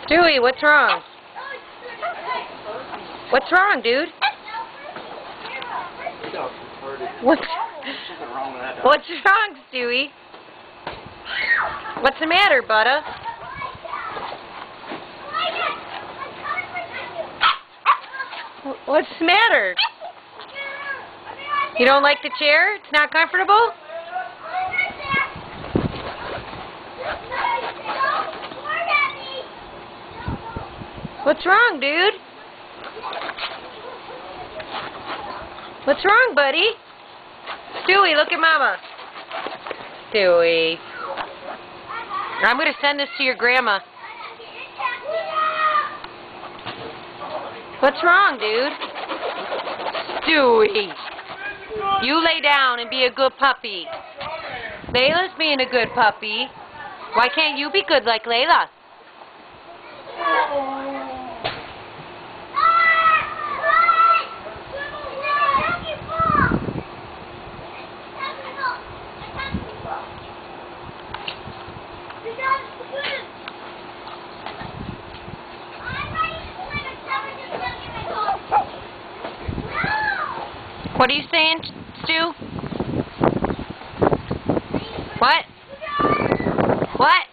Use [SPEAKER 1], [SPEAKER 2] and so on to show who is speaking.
[SPEAKER 1] Stewie, what's wrong? What's wrong, dude? What's wrong, Stewie? What's the matter, Butta? What's the matter? You don't like the chair? It's not comfortable? What's wrong, dude? What's wrong, buddy? Stewie, look at Mama. Stewie. I'm going to send this to your grandma. What's wrong, dude? Stewie. You lay down and be a good puppy. Layla's being a good puppy. Why can't you be good like Layla? What are you saying, Stu? What? What?